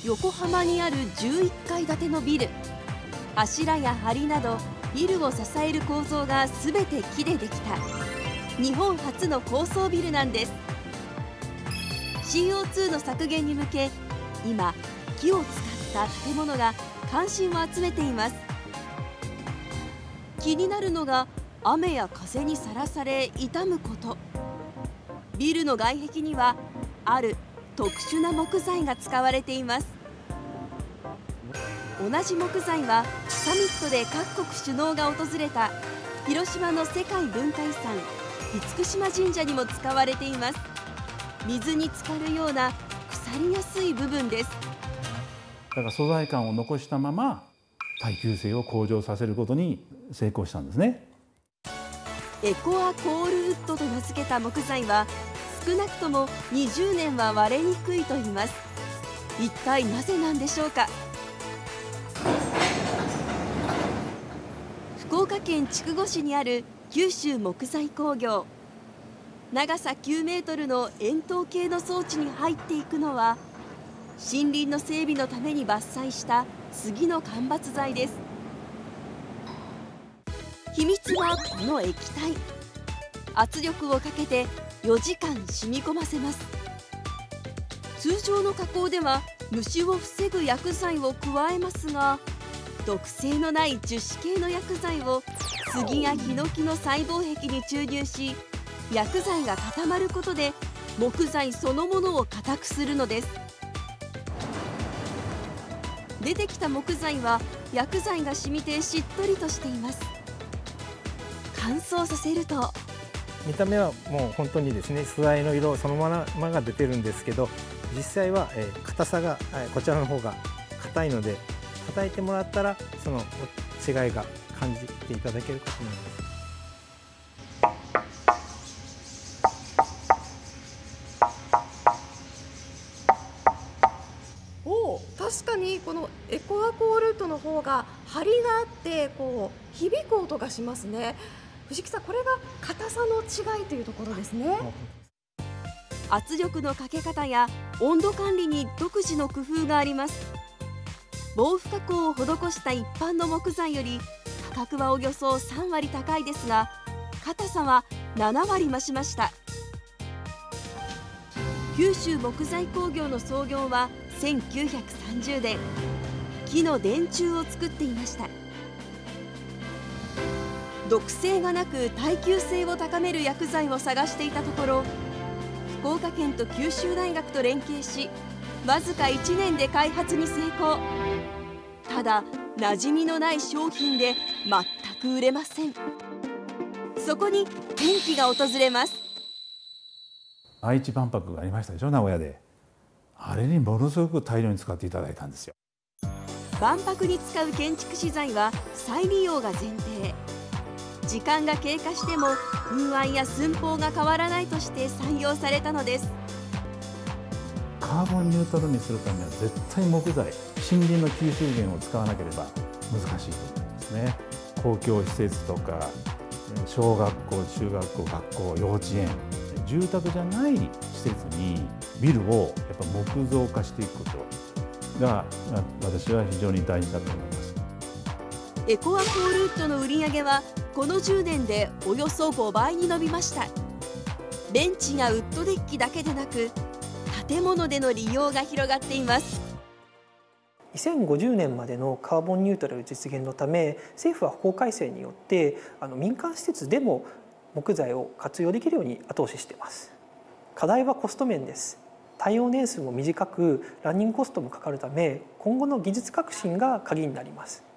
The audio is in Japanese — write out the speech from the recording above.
横浜にある11階建てのビル。柱や梁などビルを支える構造が全て木でできた日本初の高層ビルなんです。 CO2 の削減に向け、今木を使った建物が関心を集めています。気になるのが雨や風にさらされ傷むこと。ビルの外壁にはある特殊な木材が使われています。同じ木材はサミットで各国首脳が訪れた広島の世界文化遺産厳島神社にも使われています。水に浸かるような腐りやすい部分です。 だから素材感を残したまま耐久性を向上させることに成功したんですね。 エコアコールウッドと名付けた木材は少なくとも20年は割れにくいといいます。一体なぜなんでしょうか。福岡県筑後市にある九州木材工業。長さ9メートルの円筒形の装置に入っていくのは森林の整備のために伐採した杉の間伐材です。秘密はこの液体。圧力をかけて4時間染み込ませます。通常の加工では虫を防ぐ薬剤を加えますが、毒性のない樹脂系の薬剤を杉やヒノキの細胞壁に注入し、薬剤が固まることで木材そのものを硬くするのです。出てきた木材は薬剤が染みてしっとりとしています。乾燥させると見た目はもう本当にですね、素材の色そのままが出てるんですけど、実際は硬さがこちらの方が硬いので、叩いてもらったらその違いが感じていただけるかと思います。 確かにこのエコアコールウッドの方が張りがあってこう響く音がしますね。藤木さん、これが硬さの違いというところですね。 圧力のかけ方や温度管理に独自の工夫があります。防腐加工を施した一般の木材より価格はおよそ3割高いですが、硬さは7割増しました。九州木材工業の創業は1930年、木の電柱を作っていました。毒性がなく耐久性を高める薬剤を探していたところ、福岡県と九州大学と連携し、わずか1年で開発に成功。ただ馴染みのない商品で全く売れません。そこに転機が訪れます。 愛知万博がありましたでしょ、名古屋で。あれにものすごく大量に使っていただいたんですよ。 万博に使う建築資材は再利用が前提。時間が経過しても風合いや寸法が変わらないとして採用されたのです。 カーボンニュートラルにするためには絶対木材、森林の吸収源を使わなければ難しいと思うんですね。公共施設とか小学校、中学校、学校、幼稚園、住宅じゃない施設にビルをやっぱ木造化していくことが私は非常に大事だと思います。 エコアコールウッドの売り上げはこの10年でおよそ5倍に伸びました。ベンチやウッドデッキだけでなく建物での利用が広がっています。 2050年までのカーボンニュートラル実現のため、政府は法改正によって民間施設でも木材を活用できるように後押ししています。課題はコスト面です。耐用年数も短くランニングコストもかかるため、今後の技術革新が鍵になります。